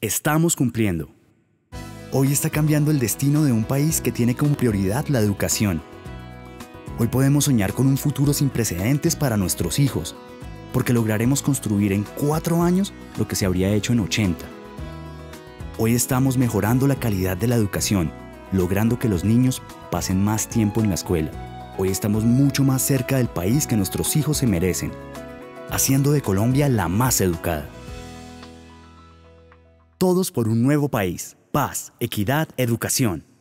Estamos cumpliendo. Hoy está cambiando el destino de un país que tiene como prioridad la educación. Hoy podemos soñar con un futuro sin precedentes para nuestros hijos, porque lograremos construir en 4 años lo que se habría hecho en 80. Hoy estamos mejorando la calidad de la educación, logrando que los niños pasen más tiempo en la escuela. Hoy estamos mucho más cerca del país que nuestros hijos se merecen, haciendo de Colombia la más educada. Todos por un nuevo país. Paz, equidad, educación.